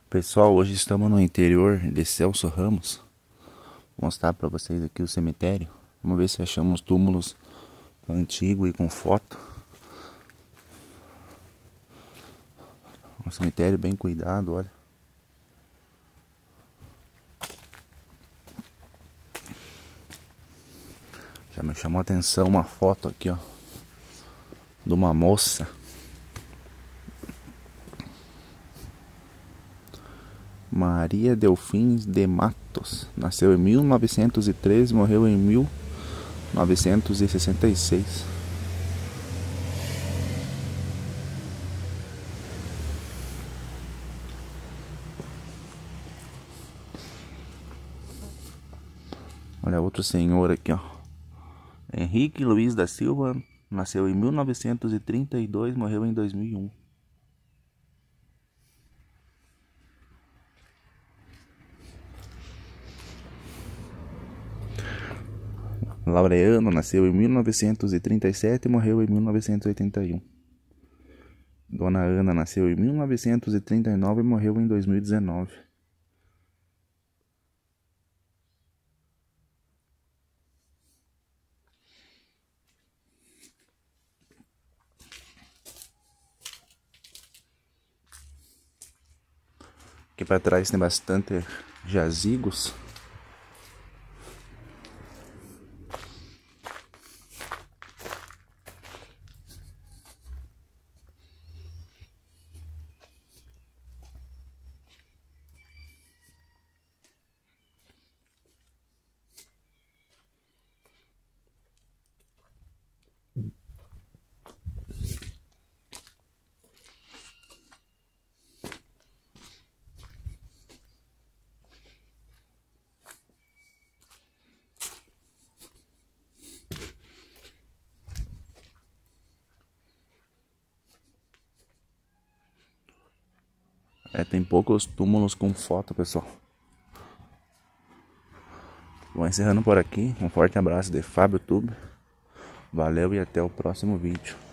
Pessoal, hoje estamos no interior de Celso Ramos. Vou mostrar para vocês aqui o cemitério. Vamos ver se achamos túmulos antigos e com foto. Um cemitério bem cuidado, olha. Já me chamou a atenção uma foto aqui, ó, de uma moça. Maria Delfins de Matos. Nasceu em 1913 e morreu em 1966. Olha outro senhor aqui, ó. Henrique Luiz da Silva. Nasceu em 1932 e morreu em 2001. Laureano nasceu em 1937 e morreu em 1981. Dona Ana nasceu em 1939 e morreu em 2019. Aqui para trás tem bastante jazigos. Tem poucos túmulos com foto, pessoal. Vou encerrando por aqui. Um forte abraço de Fábio Tube. Valeu e até o próximo vídeo.